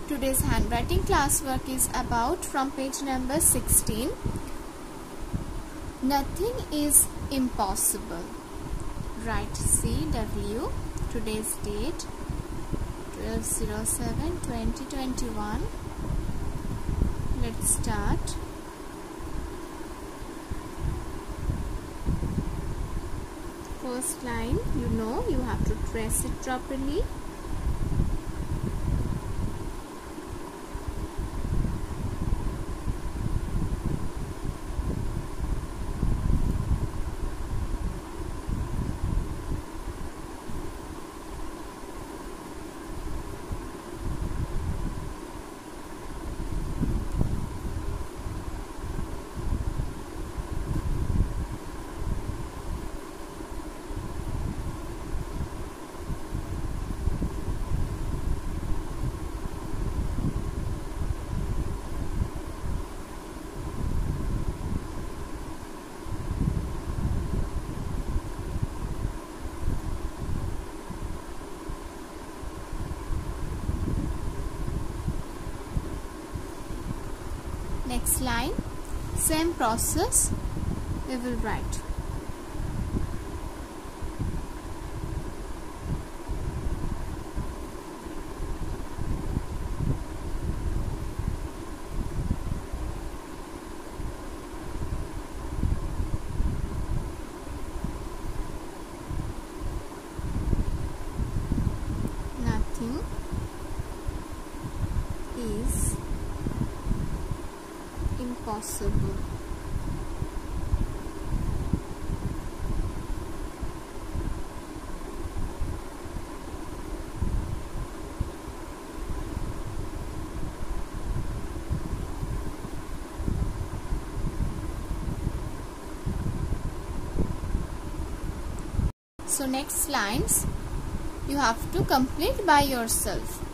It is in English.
Today's handwriting classwork is about from page number 16. Nothing is impossible. Write CW. Today's date 12/07/2021. Let's start. First line, you have to trace it properly. Next line, same process we will write. Nothing is impossible. So next lines you have to complete by yourself.